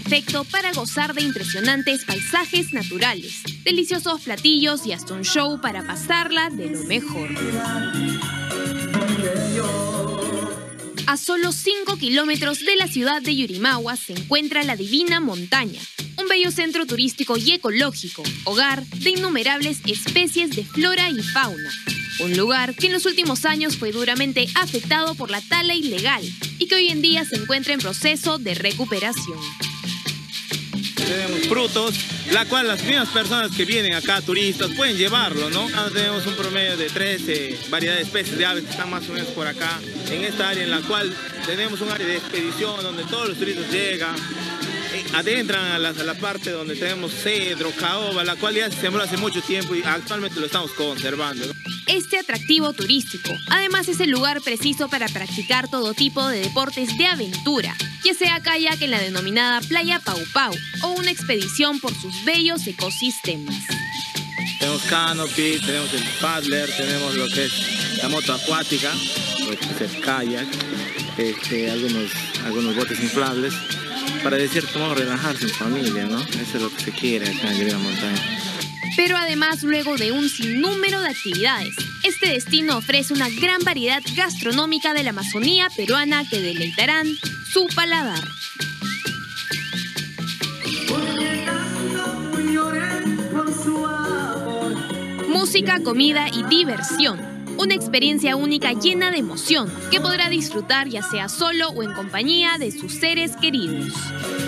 perfecto para gozar de impresionantes paisajes naturales, deliciosos platillos y hasta un show para pasarla de lo mejor. A solo 5 kilómetros de la ciudad de Yurimaguas se encuentra la Divina Montaña, un bello centro turístico y ecológico, hogar de innumerables especies de flora y fauna. Un lugar que en los últimos años fue duramente afectado por la tala ilegal y que hoy en día se encuentra en proceso de recuperación. Tenemos frutos, la cual las mismas personas que vienen acá, turistas, pueden llevarlo, ¿no? Tenemos un promedio de 13 variedades de especies de aves que están más o menos por acá, en esta área en la cual tenemos un área de expedición donde todos los turistas llegan, adentran a la parte donde tenemos cedro, caoba, la cual ya se sembró hace mucho tiempo y actualmente lo estamos conservando, ¿no? Este atractivo turístico, además, es el lugar preciso para practicar todo tipo de deportes de aventura, ya sea kayak en la denominada Playa Pau Pau o una expedición por sus bellos ecosistemas. Tenemos canopy, tenemos el paddler, tenemos lo que es la moto acuática, lo que es el kayak, algunos botes inflables, para de cierto modo relajarse en familia, ¿no? Eso es lo que se quiere acá en la Divina Montaña. Pero además, luego de un sinnúmero de actividades, este destino ofrece una gran variedad gastronómica de la Amazonía peruana que deleitarán su paladar. Música, comida y diversión. Una experiencia única llena de emoción que podrá disfrutar ya sea solo o en compañía de sus seres queridos.